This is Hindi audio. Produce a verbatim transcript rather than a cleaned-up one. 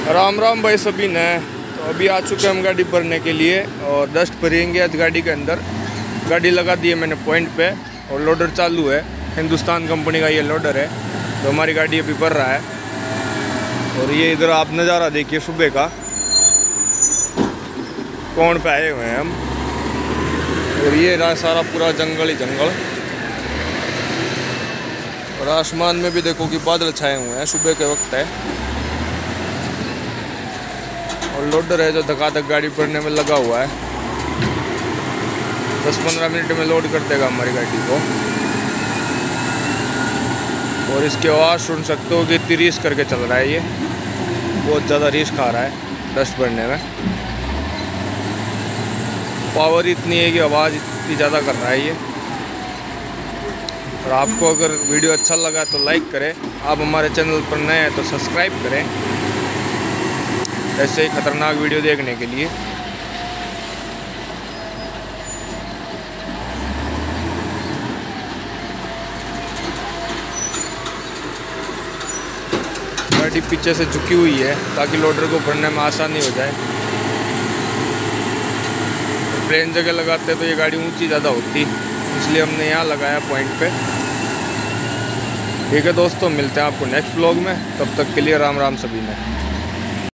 राम राम भाई सभी ने। तो अभी आ चुके हैं हम गाड़ी भरने के लिए और डस्ट भरेंगे आज गाड़ी के अंदर। गाड़ी लगा दी है मैंने पॉइंट पे और लोडर चालू है। हिंदुस्तान कंपनी का ये लोडर है। तो हमारी गाड़ी अभी भर रहा है। और ये इधर आप नज़ारा देखिए सुबह का, कौन पे आए हुए हैं हम। और ये रहा सारा पूरा जंगल ही जंगल। और आसमान में भी देखो कि बादल छाए हुए हैं, सुबह के वक्त है। और लोडर है जो धकाधक गाड़ी भरने में लगा हुआ है। दस पंद्रह मिनट में लोड कर देगा हमारी गाड़ी को। और इसकी आवाज़ सुन सकते हो कि इतनी रीस करके चल रहा है। ये बहुत ज़्यादा रीस खा रहा है डस्ट भरने में। पावर इतनी है कि आवाज़ इतनी ज़्यादा कर रहा है ये। और आपको अगर वीडियो अच्छा लगा तो लाइक करें। आप हमारे चैनल पर नए हैं तो सब्सक्राइब करें ऐसे ही ख़तरनाक वीडियो देखने के लिए। गाड़ी पीछे से झुकी हुई है ताकि लोडर को भरने में आसानी हो जाए। प्लेन जगह लगाते तो ये गाड़ी ऊंची ज़्यादा होती, इसलिए हमने यहाँ लगाया पॉइंट पे। ठीक है दोस्तों, मिलते हैं आपको नेक्स्ट व्लॉग में। तब तक के लिए राम राम सभी में।